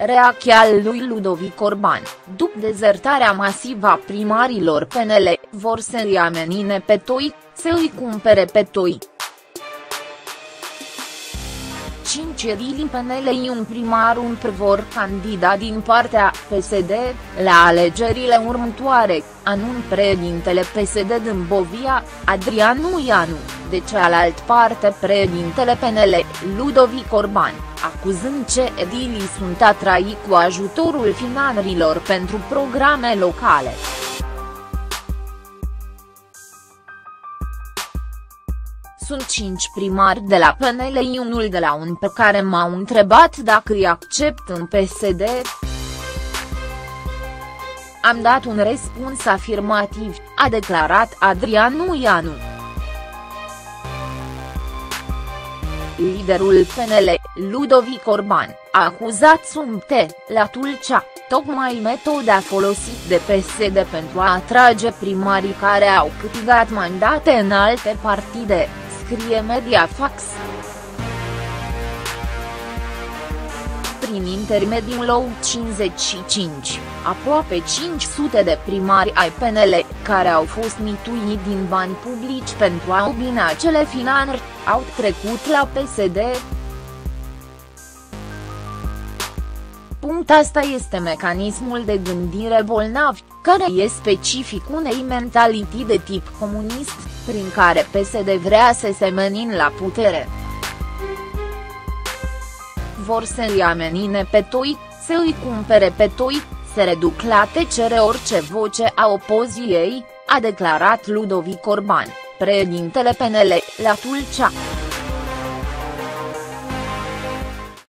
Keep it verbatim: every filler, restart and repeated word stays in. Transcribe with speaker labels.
Speaker 1: reacția lui Ludovic Orban: după dezertarea masivă a primarilor P N L, vor să-i amenine pe toi, să îi cumpere pe toi. cinci edili P N L, un primar, un vor candida din partea P S D, la alegerile următoare, anunț președintele P S D din Bovia, Adrian Ioanu, de cealaltă parte președintele P N L, Ludovic Orban, acuzând că edilii sunt atraiți cu ajutorul finanțelor pentru programe locale. Sunt cinci primari de la P N L, unul de la un pe care m-au întrebat dacă îi accept în P S D. Am dat un răspuns afirmativ, a declarat Adrian Ioanu. Liderul P N L, Ludovic Orban, a acuzat S U M T, la Tulcea, tocmai metoda folosită de P S D pentru a atrage primarii care au câștigat mandate în alte partide, scrie Mediafax. Prin intermediul lui cincizeci și cinci, aproape cinci sute de primari ai P N L, care au fost mituiți din bani publici pentru a obține acele finanțe, au trecut la P S D. Punct asta este mecanismul de gândire bolnav, care e specific unei mentalități de tip comunist, prin care P S D vrea să se mențină la putere. Vor să îi amenine pe toi, să îi cumpere pe toi, să reduc la tăcere orice voce a opoziției, a declarat Ludovic Orban, președintele P N L, la Tulcea.